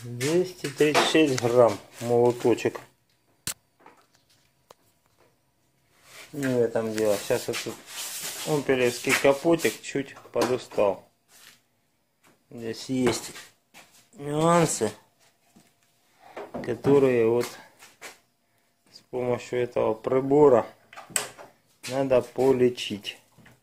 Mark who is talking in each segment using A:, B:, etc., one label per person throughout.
A: 236 грамм молоточек. Не в этом дело. Сейчас вот тут умпелевский капотик чуть подустал. Здесь есть нюансы, которые вот с помощью этого прибора надо полечить.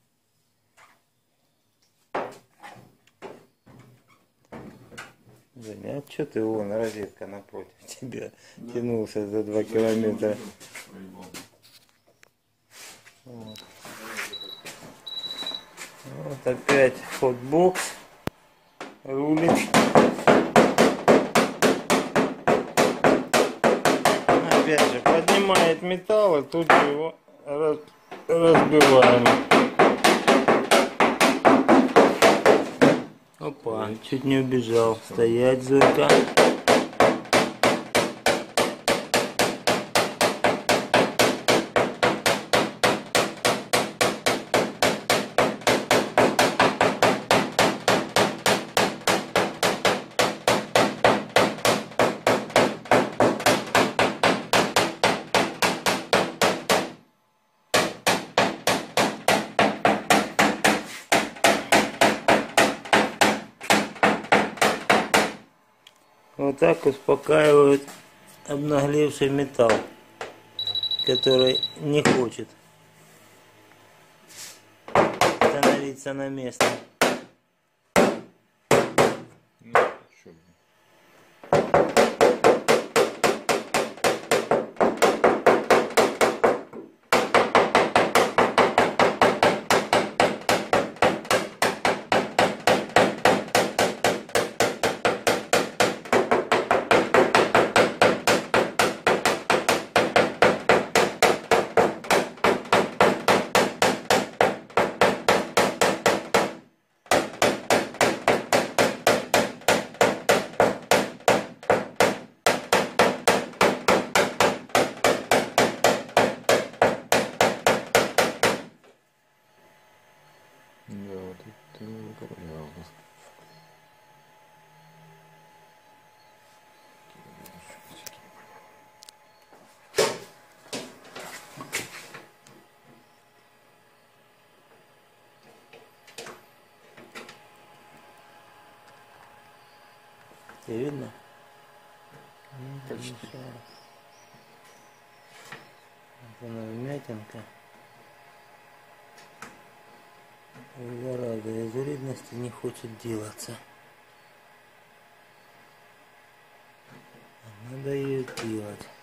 A: Женя, а что ты вон, розетка напротив тебя тянулся за 2 километра? Вот. Вот опять хотбокс рулит. Опять же поднимает металл и тут же его разбиваем. Опа, чуть не убежал. Стоять, Зойка. Вот так успокаивают обнаглевший металл, который не хочет становиться на место.
B: Да, вот это понятно.
A: Тебе видно?
B: Почти.
A: Вот она вмятинка. Зараза, из вредности не хочет делаться. Надо ее делать.